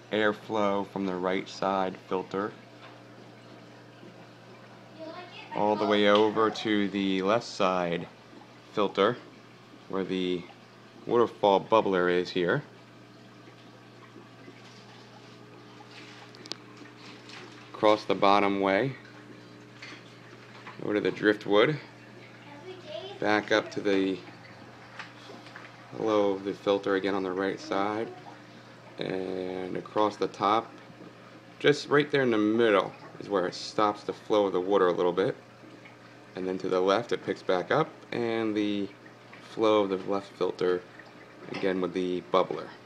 airflow from the right side filter all the way over to the left side filter where the waterfall bubbler is here. Across the bottom way over to the driftwood, back up to the low of the filter again on the right side, and across the top, just right there in the middle is where it stops the flow of the water a little bit, and then to the left it picks back up, and the flow of the left filter again with the bubbler.